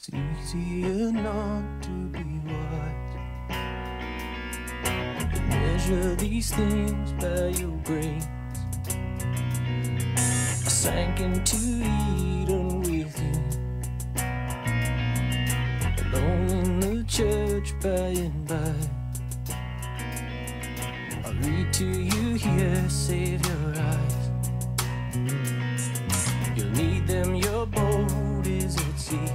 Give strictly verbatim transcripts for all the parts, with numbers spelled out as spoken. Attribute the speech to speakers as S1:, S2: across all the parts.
S1: It's easier not to be wise. Measure these things by your grace. I sank into Eden with you, alone in the church by and by. I'll read to you here, save your eyes. You'll need them, your boat is at sea.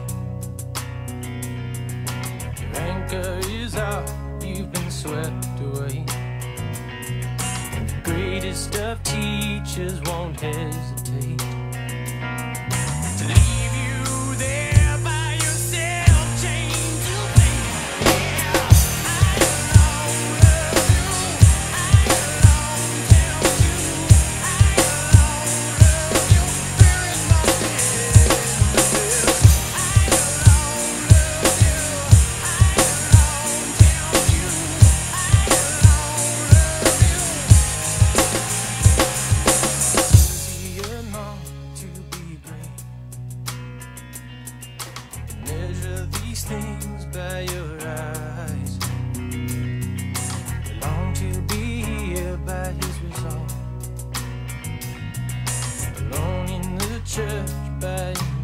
S1: Your anchor is out, you've been swept away. The greatest of teachers won't hesitate to leave you there by yourself, chained to faith. Yeah, I alone love you, I alone tell you, I alone love you, fear is my business. I alone love you, I alone tell you, I alone love you. Easier not to be great. Measure these things by your eyes. We long to be here by his resolve, alone in the church by